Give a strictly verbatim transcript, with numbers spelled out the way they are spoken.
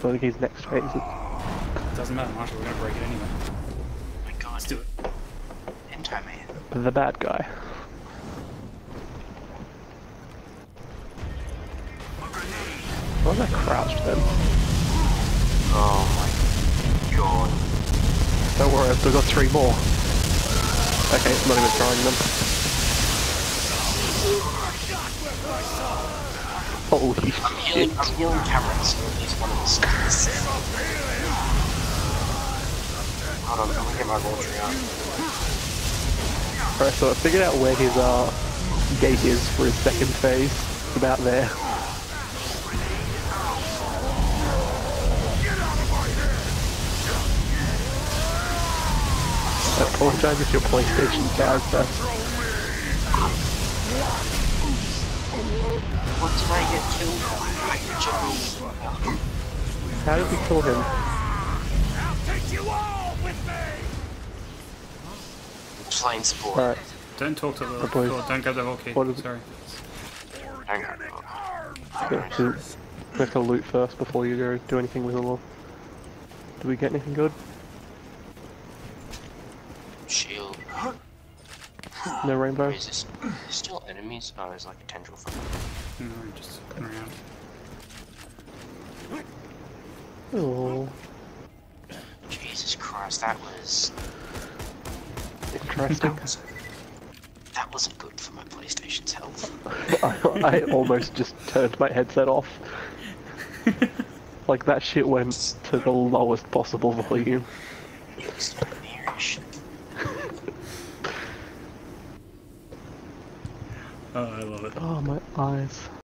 I think he's next phase. It doesn't matter, Marshall, we're gonna break it anyway. Oh my god. Let's do it. Anti-man. The bad guy. Why am I crouched then? Oh my god. Don't worry, I've still got three more. Okay, I'm not even trying them. Holy I'm healing, shit. I'm healing Cameron, so at least one of us is. Hold on, I'm gonna get my laundry out. Alright, so I figured out where his uh, gate is for his second phase. It's about there. I apologize if your PlayStation character. What did I get killed by? How did we kill him? Plain support. Alright, Don't talk to the Oh, boy. oh, don't grab the whole key. What is it? Sorry. Hang on. yeah, so we have to loot first before you go do anything with the law. Do we get anything good? Shield. No rainbow? Where is this? There's still enemies? Oh, there's like a tendril from No, I'm just looking around. Oh, Jesus Christ, that was... interesting. That wasn't, that wasn't good for my PlayStation's health. I, I almost just turned my headset off. Like that shit went to the lowest possible volume. It was nightmarish. Oh, I love it. Oh, my eyes.